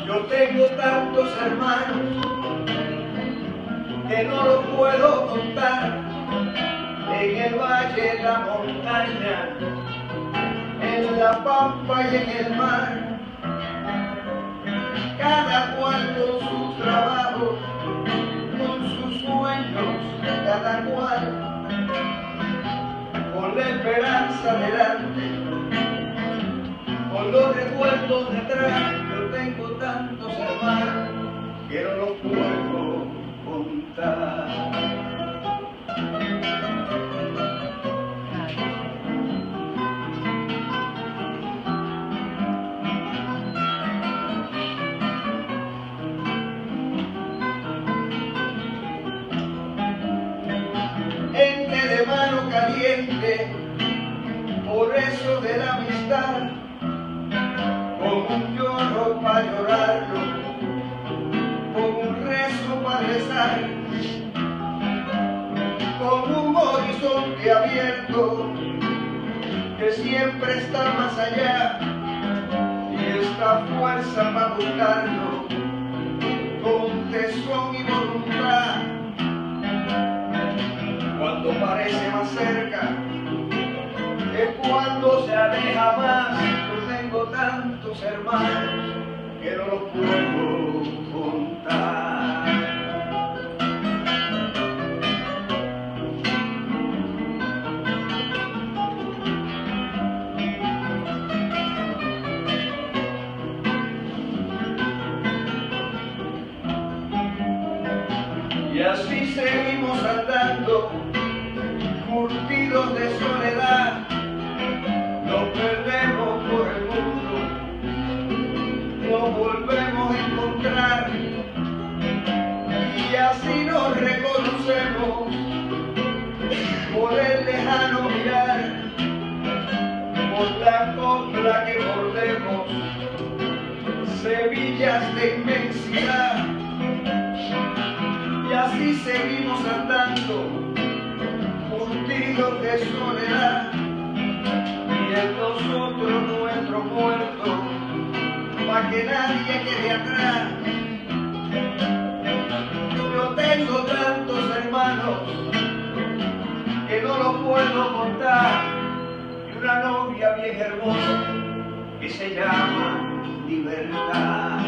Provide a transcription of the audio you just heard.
Yo tengo tantos hermanos que no lo puedo contar, en el valle, en la montaña, en la pampa y en el mar, cada cual con sus trabajos, con sus sueños, cada cual con la esperanza delante, con los recuerdos detrás. Yo tengo tantos hermanos que no los puedo contar. Gente de mano caliente, por eso de la amistad, con un lloro para llorarlo, con un rezo para rezar, con un horizonte abierto que siempre está más allá, y esta fuerza para buscarlo con tesón y voluntad. Cuando parece más cerca es cuando se aleja más. Yo tengo tantos hermanos que no los puedo contar. Y así seguimos andando, curtidos de soledad, nos perdemos por el mundo, nos volvemos a encontrar, y así nos reconocemos por el lejano mirar, por la copla que mordemos, semillas de inmensidad. Y así seguimos andando, curtidos de soledad, y en nosotros nuestro muerto, pa' que nadie quede atrás. Yo tengo tantos hermanos que no los puedo contar, y una novia bien hermosa que se llama libertad.